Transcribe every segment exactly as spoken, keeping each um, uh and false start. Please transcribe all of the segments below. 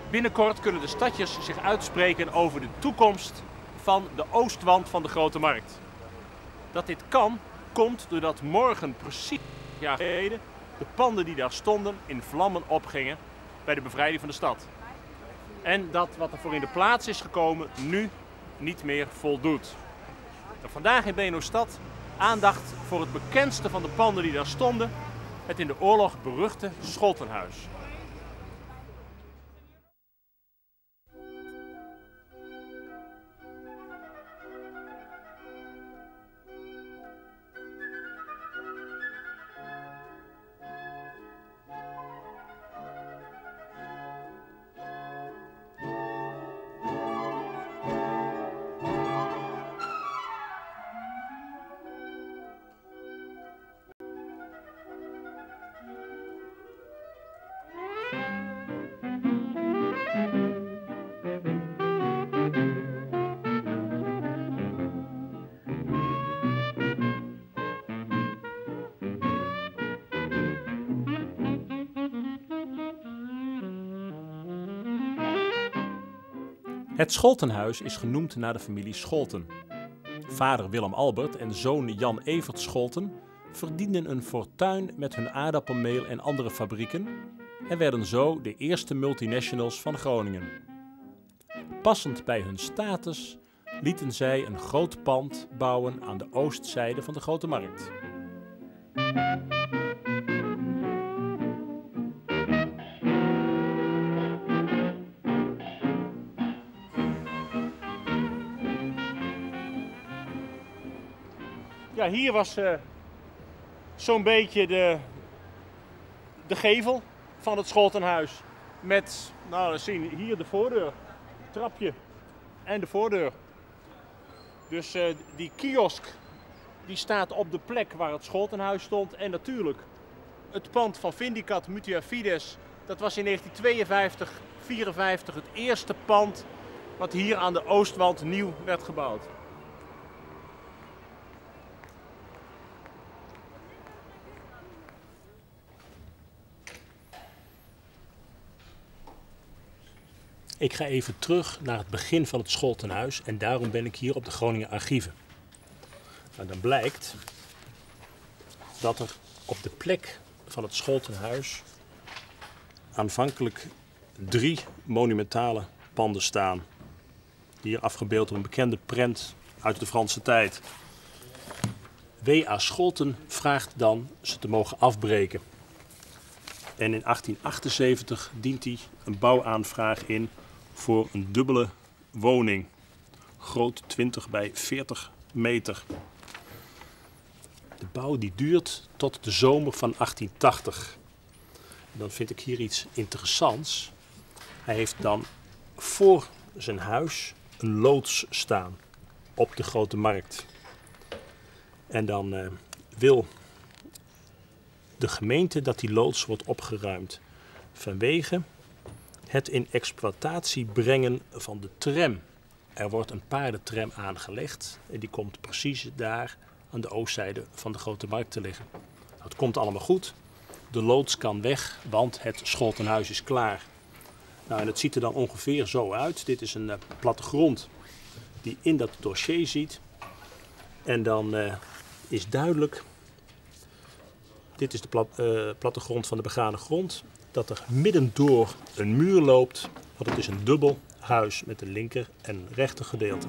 Binnenkort kunnen de stadjers zich uitspreken over de toekomst van de oostwand van de Grote Markt. Dat dit kan, komt doordat morgen precies een jaar geleden de panden die daar stonden in vlammen opgingen bij de bevrijding van de stad. En dat wat er voor in de plaats is gekomen nu niet meer voldoet. En vandaag in B N O Stad aandacht voor het bekendste van de panden die daar stonden, het in de oorlog beruchte Scholtenhuis. Het Scholtenhuis is genoemd naar de familie Scholten. Vader Willem Albert en zoon Jan Evert Scholten verdienden een fortuin met hun aardappelmeel en andere fabrieken en werden zo de eerste multinationals van Groningen. Passend bij hun status lieten zij een groot pand bouwen aan de oostzijde van de Grote Markt. Ja, hier was uh, zo'n beetje de, de gevel van het Scholtenhuis. Met, nou we zien hier de voordeur, het trapje en de voordeur. Dus uh, die kiosk die staat op de plek waar het Scholtenhuis stond. En natuurlijk het pand van Vindicat Mutua Fides. Dat was in negentien tweeënvijftig vierenvijftig het eerste pand wat hier aan de oostwand nieuw werd gebouwd. Ik ga even terug naar het begin van het Scholtenhuis en daarom ben ik hier op de Groninger Archieven. Nou, dan blijkt dat er op de plek van het Scholtenhuis aanvankelijk drie monumentale panden staan. Hier afgebeeld op een bekende prent uit de Franse tijd. W A Scholten vraagt dan ze te mogen afbreken. En in achttien achtenzeventig dient hij een bouwaanvraag in voor een dubbele woning. Groot twintig bij veertig meter. De bouw die duurt tot de zomer van achttien tachtig. En dan vind ik hier iets interessants. Hij heeft dan voor zijn huis een loods staan op de Grote Markt. En dan uh, wil de gemeente dat die loods wordt opgeruimd vanwege het in exploitatie brengen van de tram. Er wordt een paardentram aangelegd en die komt precies daar aan de oostzijde van de Grote Markt te liggen. Het komt allemaal goed. De loods kan weg, want het Scholtenhuis is klaar. Nou, en het ziet er dan ongeveer zo uit. Dit is een uh, plattegrond die in dat dossier ziet. En dan uh, is duidelijk, dit is de plat, uh, plattegrond van de begane grond, dat er midden door een muur loopt, want het is een dubbel huis met een linker en rechter gedeelte.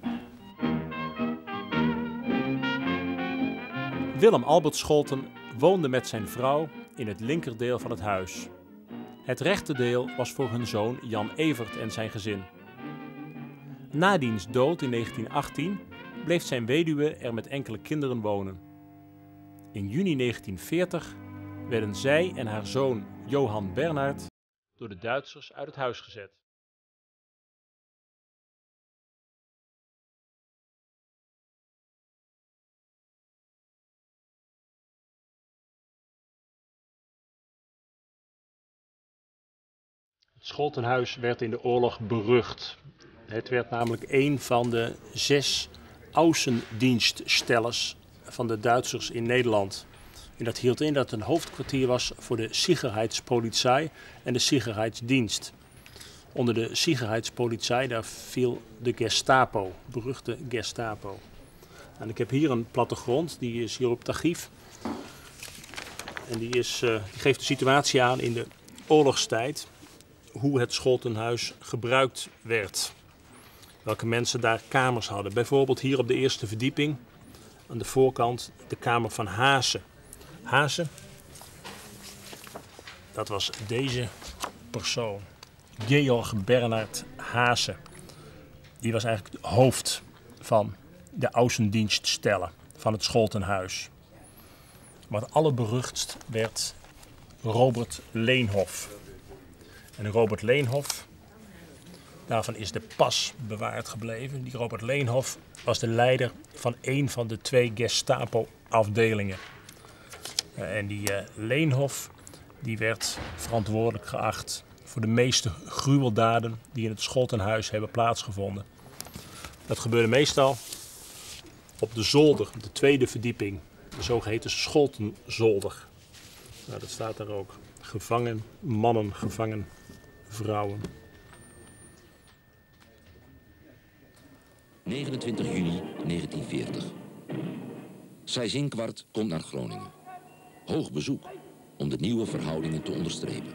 Willem Albert Scholten woonde met zijn vrouw in het linkerdeel van het huis. Het rechterdeel was voor hun zoon Jan Evert en zijn gezin. Na diens dood in negentien achttien bleef zijn weduwe er met enkele kinderen wonen. In juni negentien veertig werden zij en haar zoon Johan Bernhard door de Duitsers uit het huis gezet. Het Scholtenhuis werd in de oorlog berucht. Het werd namelijk een van de zes außendienststellers van de Duitsers in Nederland. En dat hield in dat het een hoofdkwartier was voor de Sicherheitspolizei en de Sicherheitsdienst. onder de Sicherheitspolizei, daar viel de Gestapo, beruchte Gestapo. En ik heb hier een plattegrond, die is hier op het archief. En die, is, uh, die geeft de situatie aan in de oorlogstijd, hoe het Scholtenhuis gebruikt werd. Welke mensen daar kamers hadden. Bijvoorbeeld hier op de eerste verdieping, aan de voorkant, de kamer van Haase. Haase, dat was deze persoon. Georg Bernhard Haase. Die was eigenlijk het hoofd van de Außendienststelle van het Scholtenhuis. Maar het allerberuchtst werd Robert Leenhoff. En Robert Leenhoff, daarvan is de pas bewaard gebleven. Die Robert Leenhoff was de leider van een van de twee Gestapo-afdelingen. En die uh, Leenhoff die werd verantwoordelijk geacht voor de meeste gruweldaden die in het Scholtenhuis hebben plaatsgevonden. Dat gebeurde meestal op de zolder, de tweede verdieping, de zogeheten Scholtenzolder. Nou, dat staat daar ook. Gevangen mannen, gevangen vrouwen. negenentwintig juni negentien veertig. Seyss-Inquart komt naar Groningen. Hoog bezoek om de nieuwe verhoudingen te onderstrepen.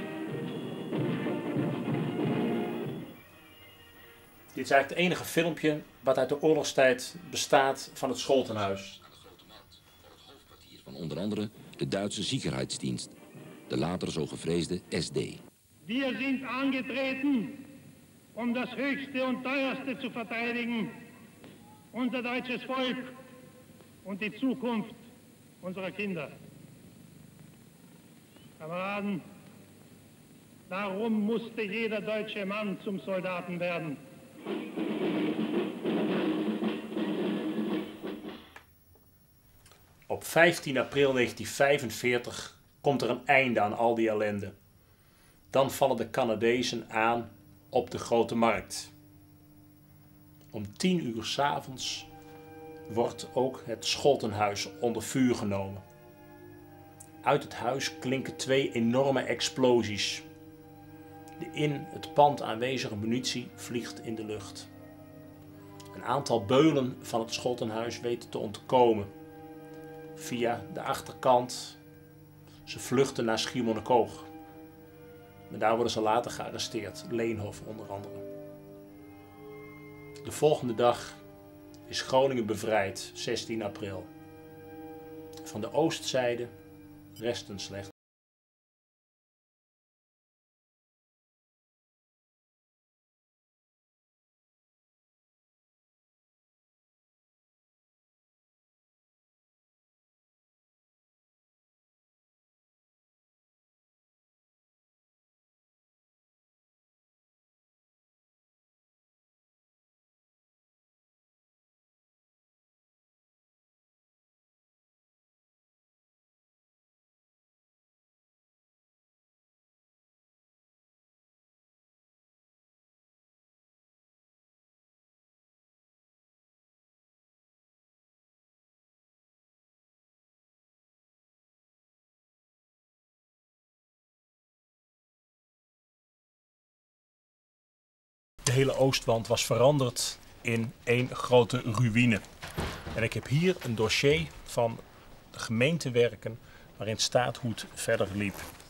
Dit is eigenlijk het enige filmpje wat uit de oorlogstijd bestaat van het Scholtenhuis. Aan de Grote Markt, voor het hoofdkwartier van onder andere de Duitse Sicherheitsdienst, de later zo gevreesde S D. Wir sind angetreten, um das höchste und teuerste zu verteidigen, unser deutsches Volk und die Zukunft unserer Kinder. Kameraden, darum musste jeder deutsche Mann zum Soldaten werden. Op vijftien april negentien vijfenveertig komt er een einde aan al die ellende. Dan vallen de Canadezen aan op de Grote Markt. Om tien uur 's avonds wordt ook het Scholtenhuis onder vuur genomen. Uit het huis klinken twee enorme explosies. De in het pand aanwezige munitie vliegt in de lucht. Een aantal beulen van het Scholtenhuis weten te ontkomen. Via de achterkant. Ze vluchten naar Schiermonnikoog. Maar daar worden ze later gearresteerd. Leenhoff onder andere. De volgende dag is Groningen bevrijd, zestien april. Van de oostzijde resten slechts. De hele oostwand was veranderd in één grote ruïne. En ik heb hier een dossier van de gemeentewerken waarin staat hoe het verder liep.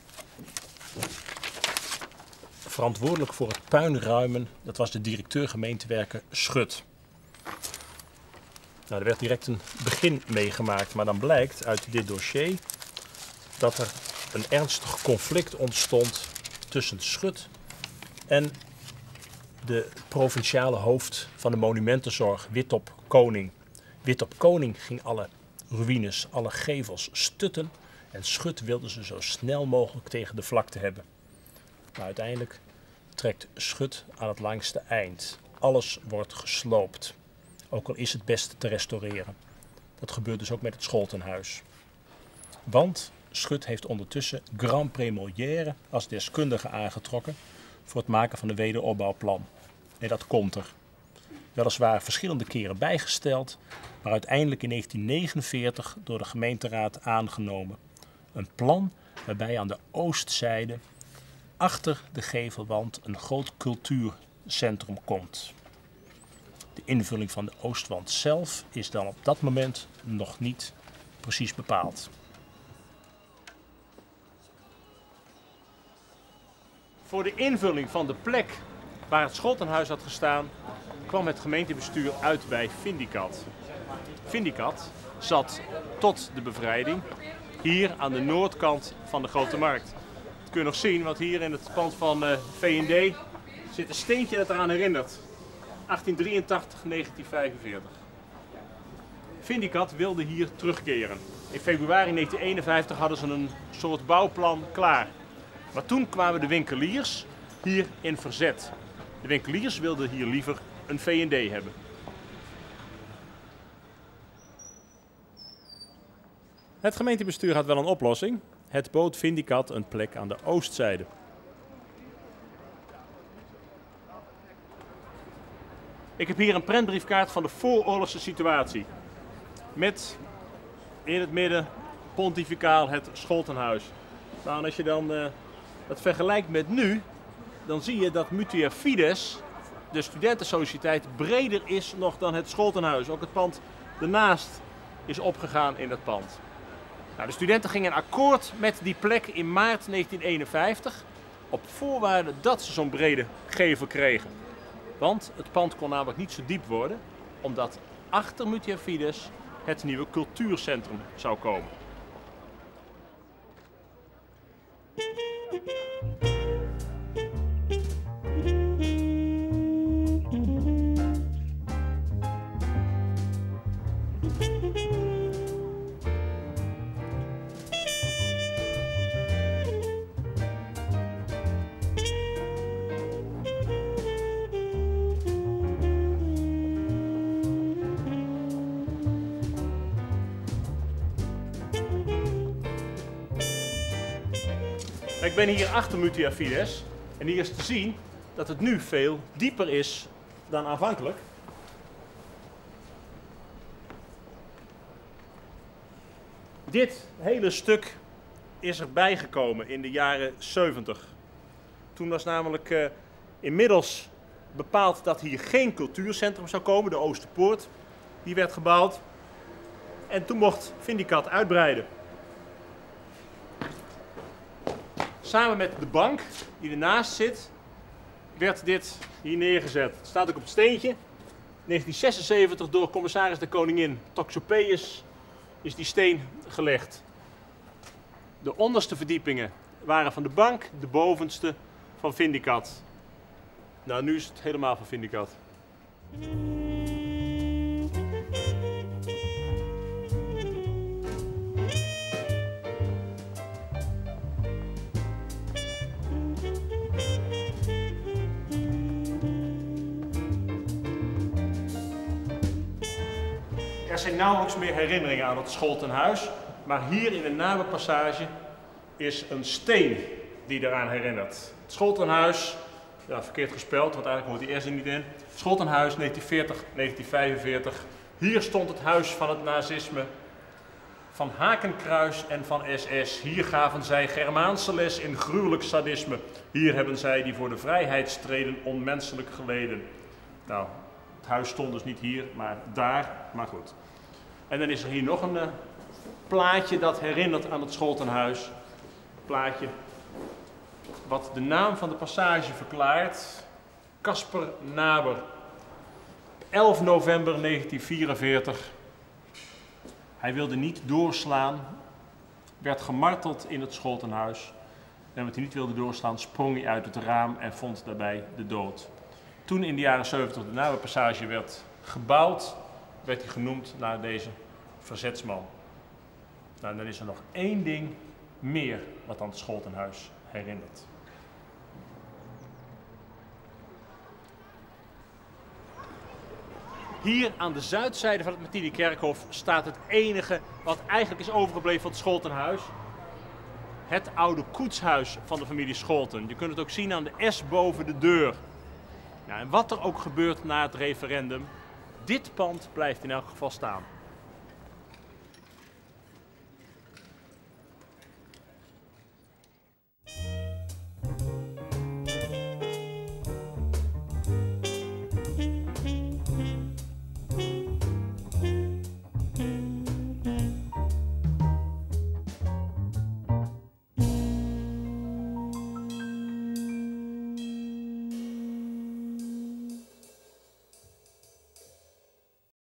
Verantwoordelijk voor het puinruimen, dat was de directeur gemeentewerken Schut. Nou, er werd direct een begin meegemaakt, maar dan blijkt uit dit dossier dat er een ernstig conflict ontstond tussen Schut en de provinciale hoofd van de monumentenzorg, Wittop Koning. Wittop Koning ging alle ruïnes, alle gevels stutten en Schut wilde ze zo snel mogelijk tegen de vlakte hebben. Maar uiteindelijk trekt Schut aan het langste eind. Alles wordt gesloopt, ook al is het best te restaureren. Dat gebeurt dus ook met het Scholtenhuis. Want Schut heeft ondertussen Grand Prémolière als deskundige aangetrokken voor het maken van een wederopbouwplan. En dat komt er. Weliswaar verschillende keren bijgesteld, maar uiteindelijk in negentien negenenveertig door de gemeenteraad aangenomen. Een plan waarbij aan de oostzijde achter de gevelwand een groot cultuurcentrum komt. De invulling van de oostwand zelf is dan op dat moment nog niet precies bepaald. Voor de invulling van de plek waar het Scholtenhuis had gestaan, kwam het gemeentebestuur uit bij Vindicat. Vindicat zat tot de bevrijding hier aan de noordkant van de Grote Markt. Dat kun je nog zien, want hier in het pand van uh, V en D zit een steentje dat eraan herinnert. achttien drieëntachtig, negentien vijfenveertig. Vindicat wilde hier terugkeren. In februari negentien eenenvijftig hadden ze een soort bouwplan klaar. Maar toen kwamen de winkeliers hier in verzet. De winkeliers wilden hier liever een V en D hebben. Het gemeentebestuur had wel een oplossing. Het bood Vindicat een plek aan de oostzijde. Ik heb hier een prentbriefkaart van de vooroorlogse situatie. Met in het midden pontificaal het Scholtenhuis. Nou, en als je dan uh, dat vergelijkt met nu, dan zie je dat Mutua Fides, de studentensociëteit, breder is nog dan het Scholtenhuis. Ook het pand ernaast is opgegaan in dat pand. Nou, de studenten gingen akkoord met die plek in maart negentien eenenvijftig op voorwaarde dat ze zo'n brede gevel kregen. Want het pand kon namelijk niet zo diep worden, omdat achter Mutua Fides het nieuwe cultuurcentrum zou komen. Ik ben hier achter Mutua Fides en hier is te zien dat het nu veel dieper is dan aanvankelijk. Dit hele stuk is erbij gekomen in de jaren zeventig. Toen was namelijk uh, inmiddels bepaald dat hier geen cultuurcentrum zou komen, de Oosterpoort. Die werd gebouwd en toen mocht Vindicat uitbreiden. Samen met de bank die ernaast zit, werd dit hier neergezet. Het staat ook op het steentje. negentien zesenzeventig door commissaris de koningin Toxopeus is die steen gelegd. De onderste verdiepingen waren van de bank, de bovenste van Vindicat. Nou, nu is het helemaal van Vindicat. Er zijn nauwelijks meer herinneringen aan het Scholtenhuis, maar hier in de nabepassage is een steen die eraan herinnert. Het Scholtenhuis, ja, verkeerd gespeld, want eigenlijk hoort die S er niet in. Scholtenhuis negentien veertig, negentien vijfenveertig. Hier stond het huis van het nazisme, van Hakenkruis en van S S. Hier gaven zij Germaanse les in gruwelijk sadisme. Hier hebben zij die voor de vrijheid streden onmenselijk geleden. Nou, het huis stond dus niet hier, maar daar, maar goed. En dan is er hier nog een uh, plaatje dat herinnert aan het Scholtenhuis. Plaatje wat de naam van de passage verklaart. Caspar Naber. elf november negentien vierenveertig. Hij wilde niet doorslaan, werd gemarteld in het Scholtenhuis. En omdat hij niet wilde doorslaan, sprong hij uit het raam en vond daarbij de dood. Toen in de jaren zeventig de nabepassage werd gebouwd, werd hij genoemd naar deze verzetsman. Nou, dan is er nog één ding meer wat aan het Scholtenhuis herinnert. Hier aan de zuidzijde van het Martinikerkhof staat het enige wat eigenlijk is overgebleven van het Scholtenhuis. Het oude koetshuis van de familie Scholten. Je kunt het ook zien aan de S boven de deur. Ja, en wat er ook gebeurt na het referendum, dit pand blijft in elk geval staan.